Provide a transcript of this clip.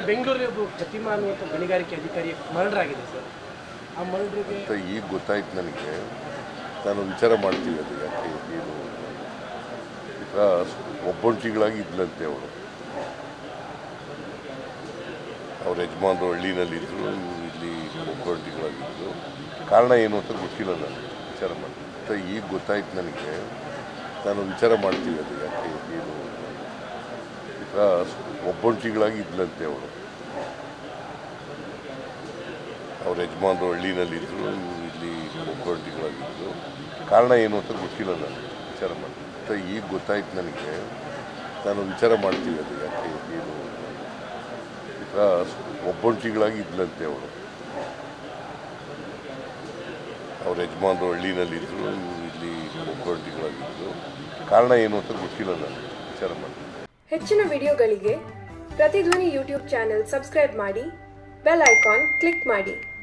ಬೆಂಗಳೂರಿನ ಪ್ರತಿಮಾ ಅನ್ನುವಂಥ ಗಣಿಗಾರಿಕೆ ಅಧಿಕಾರಿ ಮರ್ಡರ್ ಆಗಿದೆ ಸರ್. ಆ ಮರ್ಡರ್ಗೆ ಈಗ ಗೊತ್ತಾಯ್ತು ನನಗೆ. ನಾನು ವಿಚಾರ ಮಾಡ್ತೀವಿ ಅದು ಯಾಕೆ ಏನು ಈಗ ಒಬ್ಬೊಂಟಿಗಳಾಗಿ ಇದ್ಲಂತೆ ಅವಳು. ಅವ್ರ ಯಜಮಾನರು ಹಳ್ಳಿನಲ್ಲಿದ್ದರು, ಇಲ್ಲಿ ಒಬ್ಬೊಂಟಿಗಳಾಗಿದ್ದರು. ಕಾರಣ ಏನು ಅಂತ ಗೊತ್ತಿಲ್ಲ, ನಾನು ವಿಚಾರ ಮಾಡ್ತೀನಿ. ಈಗ ಗೊತ್ತಾಯ್ತು ನನಗೆ. ನಾನು ವಿಚಾರ ಮಾಡ್ತೀವಿ ಅದು ಯಾಕೆ ಏನು ಈಗ ಒಬ್ಬೊಂಟಿಗಳಾಗಿ ಇದ್ಲಂತೆ ಅವಳು. ಅವ್ರ ಯಜಮಾನರು ಹಳ್ಳಿನಲ್ಲಿದ್ದರು, ಇಲ್ಲಿ ಒಬ್ಬೊಂಟಿಗಳಾಗಿದ್ದರು. ಕಾರಣ ಏನು ಅಂತ ಗೊತ್ತಿಲ್ಲ, ನಾನು ವಿಚಾರ ಮಾಡ್ತೀನಿ. ಈಗ ಗೊತ್ತಾಯ್ತು ನನಗೆ. ನಾನು ವಿಚಾರ ಮಾಡ್ತೀವಿ ಅದು ಯಾಕೆ ಏನು ಈಗ ಒಬ್ಬೊಂಟಿಗಳಾಗಿ ಇದ್ಲಂತೆ ಅವಳು. ಅವ್ರ ಯಜಮಾನರು ಹಳ್ಳಿನಲ್ಲಿದ್ದರು, ಇಲ್ಲಿ ಒಬ್ಬೊಂಟಿಗಳಾಗಿದ್ದರು. ಕಾರಣ ಏನು ಅಂತ ಗೊತ್ತಿಲ್ಲ, ನಾನು ವಿಚಾರ ಮಾಡ್ತೀನಿ. ಹೆಚ್ಚಿನ ವಿಡಿಯೋಗಳಿಗೆ ಪ್ರತಿಧ್ವನಿ ಯೂಟ್ಯೂಬ್ ಚಾನೆಲ್ ಸಬ್ಸ್ಕ್ರೈಬ್ ಮಾಡಿ, ಬೆಲ್ ಐಕಾನ್ ಕ್ಲಿಕ್ ಮಾಡಿ.